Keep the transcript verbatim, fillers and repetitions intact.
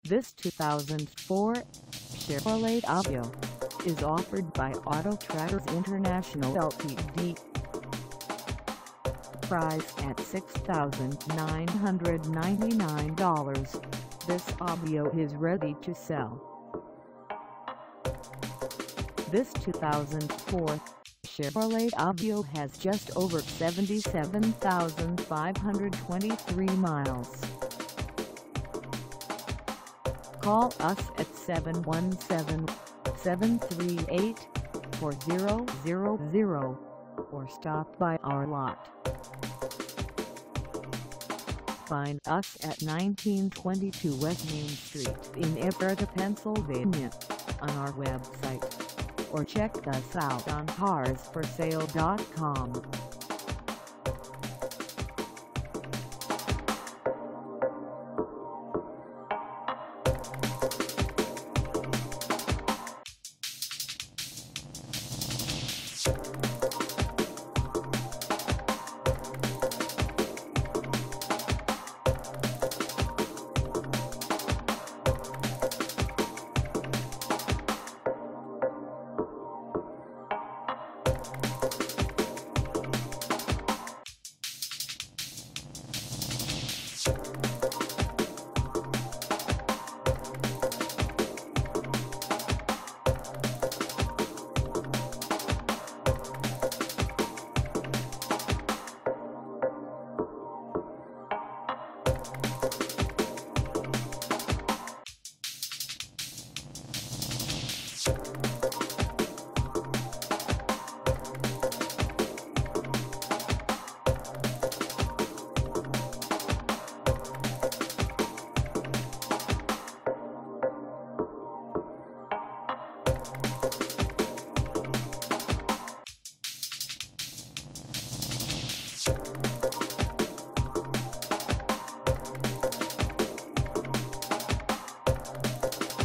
This two thousand four Chevrolet Aveo is offered by Autotraders International L T D. Priced at six thousand nine hundred ninety-nine dollars, this Aveo is ready to sell. This two thousand four Chevrolet Aveo has just over seventy-seven thousand five hundred twenty-three miles. Call us at seven one seven, seven three eight, four zero zero zero or stop by our lot. Find us at nineteen twenty-two West Main Street in Ephrata, Pennsylvania, on our website, or check us out on cars for sale dot com. You